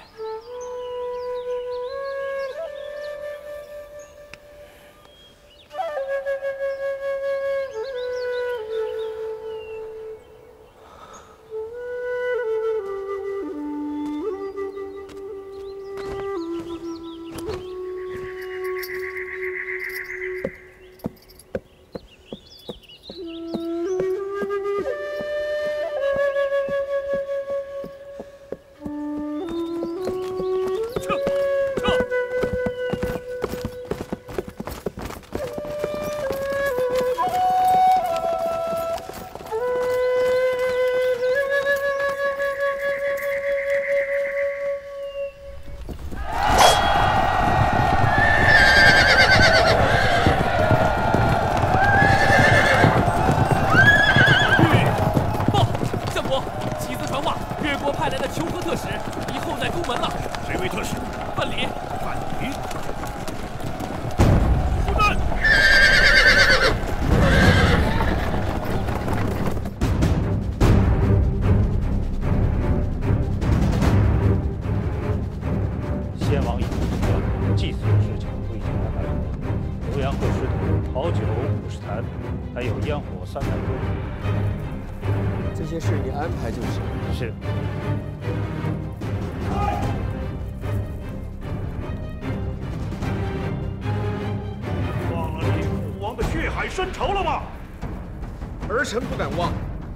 儿臣不敢忘。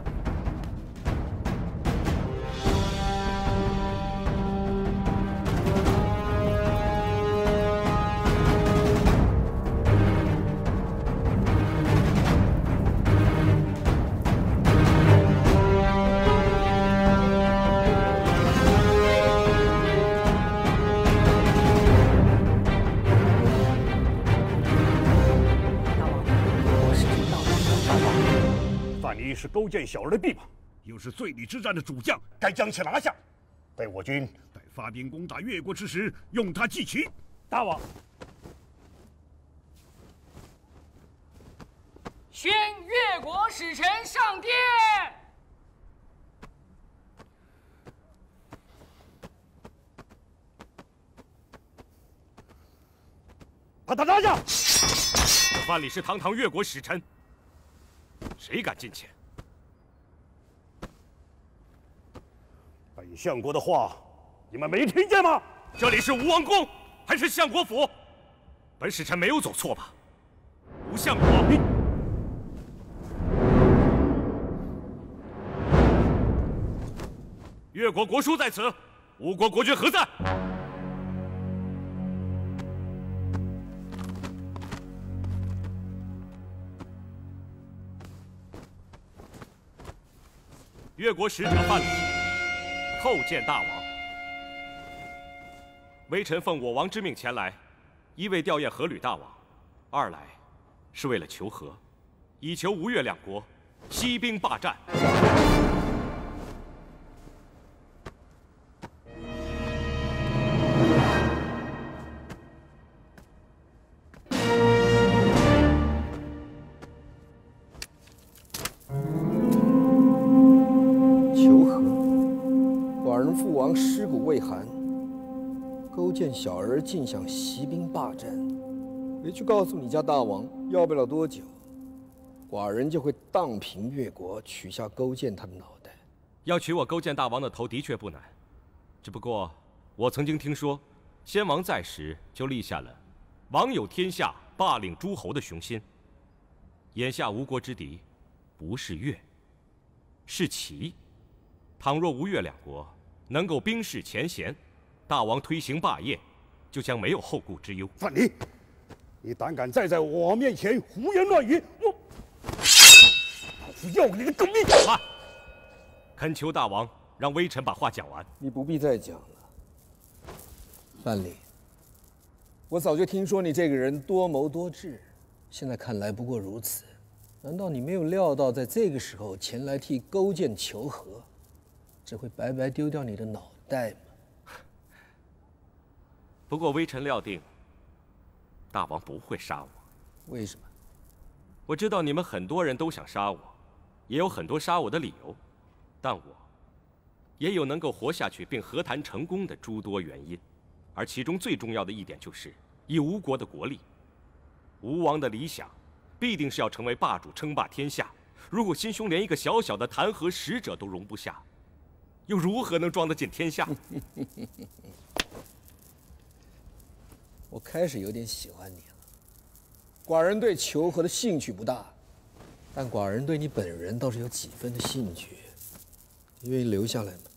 是勾践小儿的臂膀，又是醉里之战的主将，该将其拿下。待我军在发兵攻打越国之时，用他祭旗。 大王， 宣越国使臣上殿。 把他拿下！ 这范蠡是堂堂越国使臣，谁敢近前？ 本相国的话，你们没听见吗？ 这里是吴王宫，还是相国府？本使臣没有走错吧？吴相国，越国国书在此，吴国国君何在？ 越国使者范蠡叩见大王。微臣奉我王之命前来，一为吊唁阖闾大王，二来是为了求和，以求吴越两国息兵罢战。 求和，寡人父王尸骨未寒，勾践小儿竟想息兵霸占，回去告诉你家大王，要不了多久，寡人就会荡平越国，取下勾践他的脑袋。 要取我勾践大王的头的确不难，只不过我曾经听说，先王在时就立下了“王有天下，霸领诸侯”的雄心。眼下吴国之敌，不是越，是齐。倘若吴越两国能够冰释前嫌，大王推行霸业，就将没有后顾之忧。 范蠡，你胆敢再在我面前胡言乱语，我老夫要你的狗命！ 慢，恳求大王让微臣把话讲完。 你不必再讲了，范蠡。我早就听说你这个人多谋多智，现在看来不过如此。难道你没有料到，在这个时候前来替勾践求和，只会白白丢掉你的脑袋吗？ 不过微臣料定，大王不会杀我。 为什么？ 我知道你们很多人都想杀我，也有很多杀我的理由，但我也有能够活下去并和谈成功的诸多原因，而其中最重要的一点就是以吴国的国力，吴王的理想必定是要成为霸主，称霸天下。如果心胸连一个小小的弹劾使者都容不下，又如何能装得进天下？ 我开始有点喜欢你了。寡人对求和的兴趣不大，但寡人对你本人倒是有几分的兴趣。你愿意留下来吗？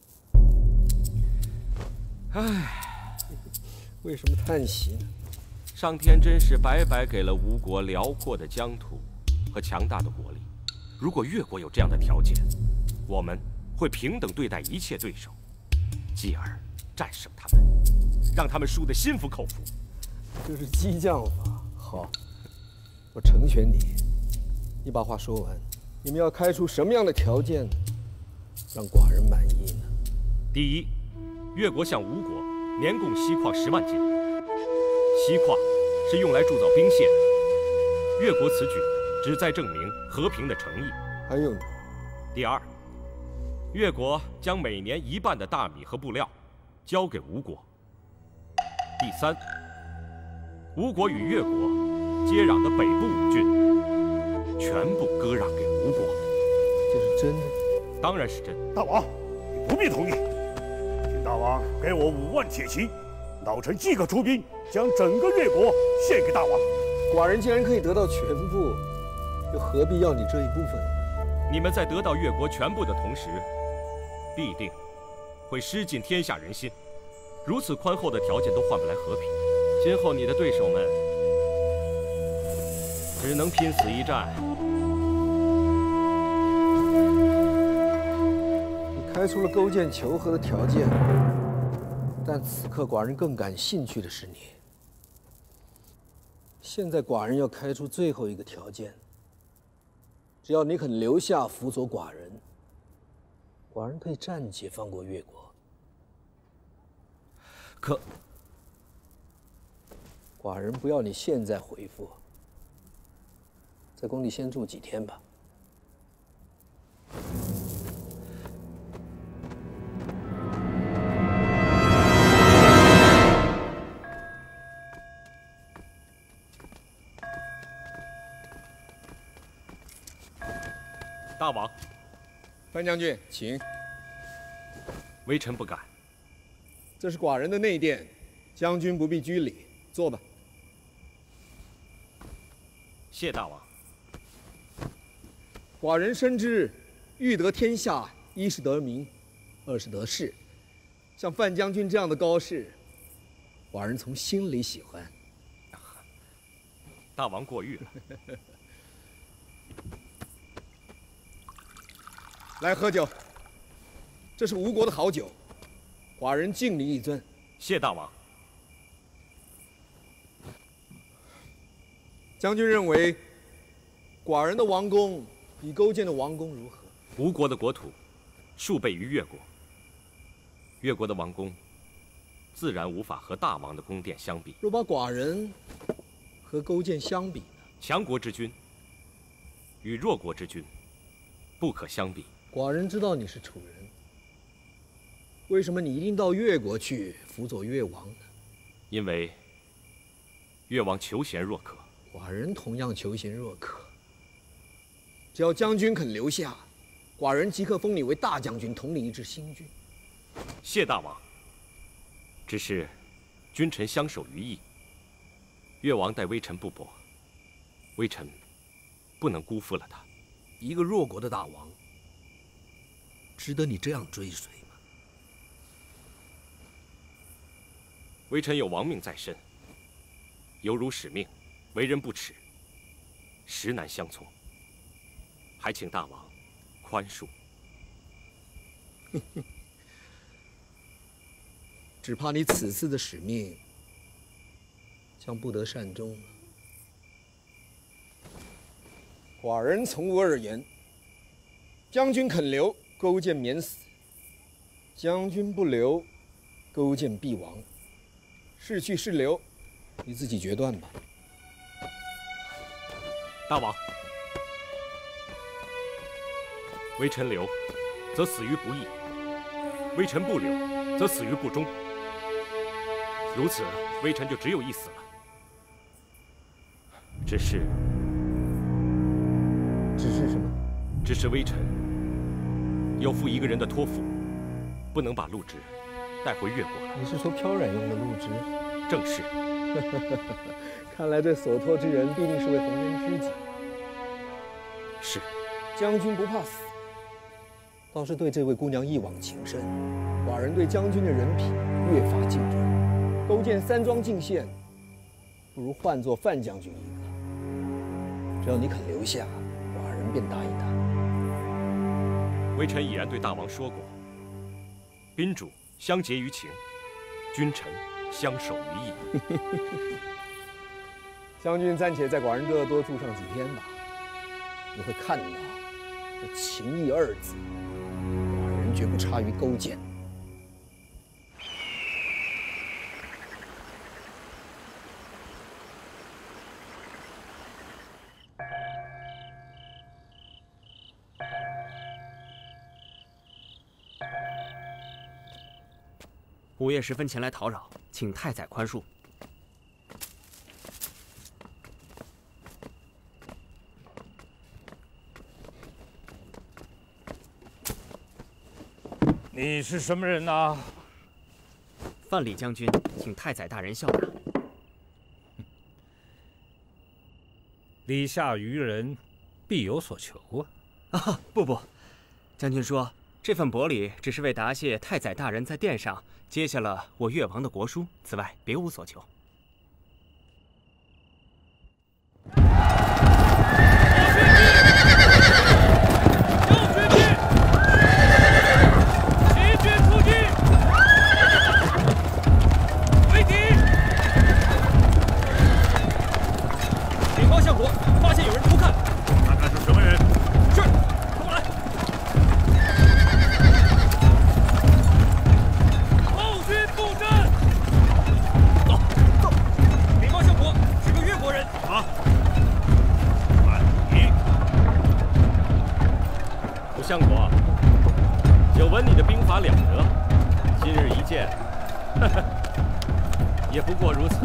唉， 为什么叹息呢？ 上天真是白白给了吴国辽阔的疆土和强大的国力。如果越国有这样的条件，我们会平等对待一切对手，继而战胜他们，让他们输得心服口服。 这是激将法。好，我成全你。你把话说完。你们要开出什么样的条件，让寡人满意呢？ 第一，越国向吴国年贡锡矿10万斤。锡矿是用来铸造兵械的，越国此举旨在证明和平的诚意。 还有呢？ 第二，越国将每年1半的大米和布料交给吴国。第三，吴国与越国接壤的北部5郡全部割让给吴国。 这是真的？ 当然是真的。 大王，你不必同意，请大王给我5万铁骑，老臣即刻出兵，将整个越国献给大王。 寡人既然可以得到全部，又何必要你这一部分？ 你们在得到越国全部的同时，必定会失尽天下人心。如此宽厚的条件都换不来和平，今后你的对手们只能拼死一战。 你开出了勾践求和的条件，但此刻寡人更感兴趣的是你。现在寡人要开出最后一个条件，只要你肯留下辅佐寡人，寡人可以暂且放过越国。 可， 寡人不要你现在回复，在宫里先住几天吧。 大王， 范将军，请。 微臣不敢。 这是寡人的内殿，将军不必拘礼，坐吧。 谢大王。 寡人深知，欲得天下，一是得名，二是得势。像范将军这样的高士，寡人从心里喜欢。 大王过誉了。 来喝酒。 这是吴国的好酒，寡人敬你一尊。 谢大王。 将军认为，寡人的王宫比勾践的王宫如何？ 吴国的国土数倍于越国，越国的王宫自然无法和大王的宫殿相比。 若把寡人和勾践相比呢？ 强国之君与弱国之君不可相比。 寡人知道你是楚人，为什么你一定到越国去辅佐越王呢？ 因为越王求贤若渴。 寡人同样求贤若渴。只要将军肯留下，寡人即刻封你为大将军，统领一支新军。 谢大王。只是君臣相守于义，越王待微臣不薄，微臣不能辜负了他。 一个弱国的大王，值得你这样追随吗？ 微臣有王命在身，犹如使命，为人不耻，实难相从。还请大王宽恕。 只怕你此次的使命将不得善终了。寡人从吾而言，将军肯留，勾践免死；将军不留，勾践必亡。是去是留，你自己决断吧。 大王，微臣留，则死于不义；微臣不留，则死于不忠。如此，微臣就只有一死了。只是什么？ 只是微臣有负一个人的托付，不能把陆直带回越国了。 你是说飘然用的陆直？ 正是。 看来这所托之人必定是位红颜知己。 是。 将军不怕死，倒是对这位姑娘一往情深。寡人对将军的人品越发敬重。勾践三庄尽献，不如换作范将军一个。只要你肯留下，寡人便答应他。 微臣已然对大王说过，宾主相结于情，君臣相守于义。 将军暂且在寡人这多住上几天吧，你会看到这情义二字，寡人绝不差于勾践。 午夜时分前来讨扰，请太宰宽恕。 你是什么人呐？ 范蠡将军，请太宰大人笑纳。 礼下于人，必有所求啊！ 啊，不，将军说这份薄礼只是为答谢太宰大人在殿上接下了我越王的国书，此外别无所求。 相国，久闻你的兵法了得，今日一见，也不过如此。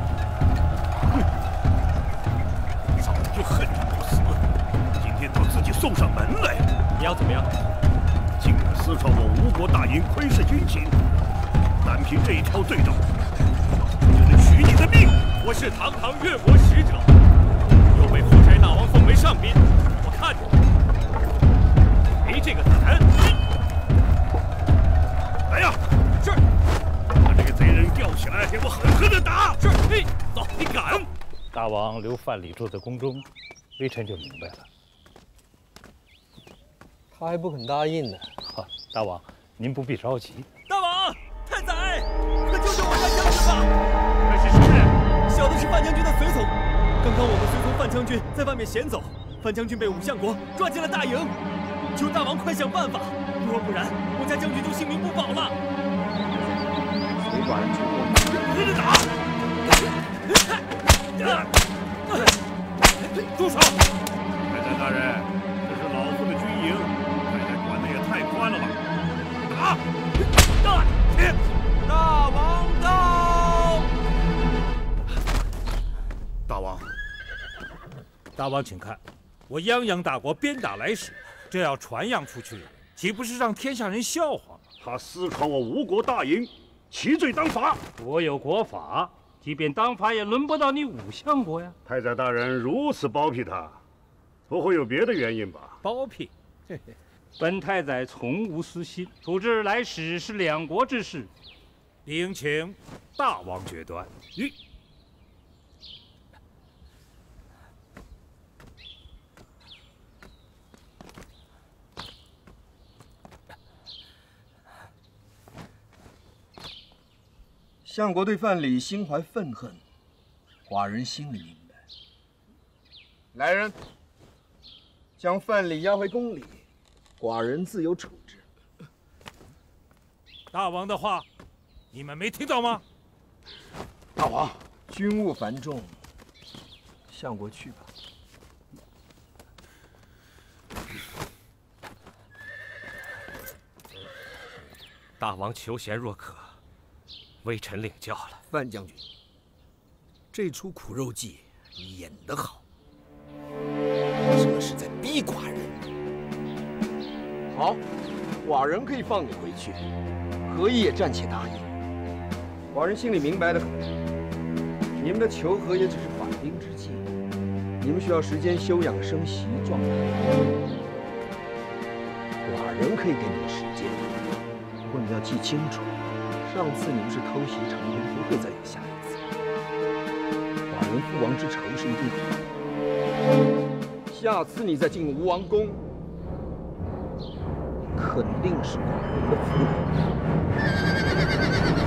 早就恨你不死，今天倒自己送上门来。 你要怎么样？ 竟敢私闯我吴国大营，窥视军情，单凭这一条罪状，就能取你的命。 我是堂堂越国使者，又被夫差大王奉为上宾，我看着没这个胆。 来呀！是。把这个贼人吊起来，给我狠狠的打！ 是。嘿，走，你敢？ 大王留范蠡住在宫中，微臣就明白了。 他还不肯答应呢。 大王， 您不必着急。 大王，太宰，快救救我家将军吧！ 那是什么人？ 小的是范将军的随从。刚刚我们随从范将军在外面闲走，范将军被武相国抓进了大营。求大王快想办法，若不然，我家将军就性命不保了。 随寡人出动， 跟着打！ 住手！太宰大人，这是老夫的军营，太宰管的也太宽了吧？打！ 大王到！ 大王， 大王，请看，我泱泱大国鞭打来使，这要传扬出去，岂不是让天下人笑话吗？ 他私闯我吴国大营，其罪当罚。 国有国法，即便当罚也轮不到你武相国呀。 太宰大人如此包庇他，不会有别的原因吧？ 包庇？嘿嘿，本太宰从无私心，处置来使是两国之事，理应请大王决断。 咦？ 相国对范蠡心怀愤恨，寡人心里明白。来人，将范蠡押回宫里，寡人自有处置。 大王的话，你们没听到吗？ 大王，军务繁重，相国去吧。 大王求贤若渴，微臣领教了。 范将军，这出苦肉计你演得好，这是在逼寡人。 好，寡人可以放你回去，何以也暂且答应。寡人心里明白得很，你们的求和也只是缓兵之计，你们需要时间休养生息壮胆。寡人可以给你们时间，不过你要记清楚，上次你们是偷袭成功，不会再有下一次。寡人父王之仇是一定的，下次你再进吴王宫，肯定是寡人的俘虏。